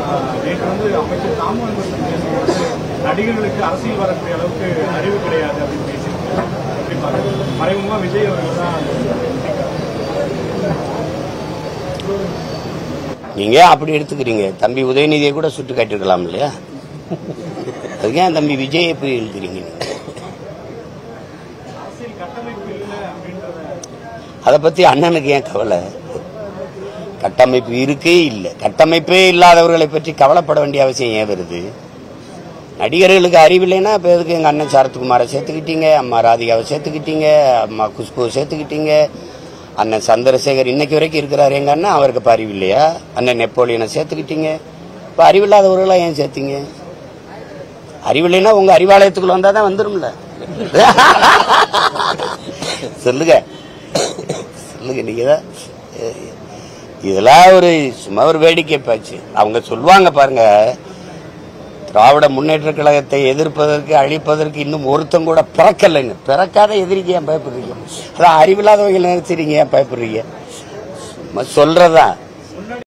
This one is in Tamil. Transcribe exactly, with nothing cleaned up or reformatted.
நேற்று வந்து அமைச்சர் தாமோதரன் பேசும்போது நடிகர்களுக்கு அரசியல் வரக்கூடிய அளவுக்கு அறிவு கிடையாது அப்படின்னு பேசியிருக்காரு. மறைமுகமா விஜய் அவர்கள் தான் நீங்க அப்படி எடுத்துக்கிறீங்க. தம்பி உதயநிதியை கூட சுட்டு காட்டிருக்கலாம் இல்லையா? அதுக்கு ஏன் தம்பி விஜயை போய் எழுதுறீங்க? அதை பத்தி அண்ணனுக்கு ஏன் கவலை? கட்டமைப்பு இருக்கே இல்லை. கட்டமைப்பே இல்லாதவர்களை பற்றி கவலைப்பட வேண்டிய அவசியம் ஏன் வருது? நடிகர்களுக்கு அறிவில்லைன்னா இப்போ எதுக்கு எங்கள் அண்ணன் சரத்குமாரை சேர்த்துக்கிட்டீங்க, அம்மா ராதிகாவை சேர்த்துக்கிட்டீங்க, அம்மா குஷ்புவை சேர்த்துக்கிட்டீங்க, அண்ணன் சந்திரசேகர் இன்னைக்கு வரைக்கும் இருக்கிறாரு எங்கள் அண்ணன், அவருக்கு இப்போ அறிவு இல்லையா? அண்ணன் நெப்போலியனை சேர்த்துக்கிட்டீங்க. இப்போ அறிவில்லாதவர்களாக ஏன் சேர்த்தீங்க? அறிவில்லைன்னா உங்கள் அறிவாலயத்துக்குள்ள வந்தால் தான் வந்துடும்ல. சொல்லுங்க சொல்லுங்க நீங்க தான். இதெல்லாம் ஒரு சும்மா ஒரு வேடிக்கை பேச்சு. அவங்க சொல்லுவாங்க பாருங்க, திராவிட முன்னேற்ற கழகத்தை எதிர்ப்பதற்கு அழிப்பதற்கு இன்னும் ஒருத்தம் கூட பிறக்கலைன்னு. பிறக்காத எதிரிக்கு ஏன் பயப்படுறீங்க? அதான் அறிவில்லாதவங்க நினைச்சிருக்கீங்க, ஏன் பயப்படுறீங்க? சொல்றதா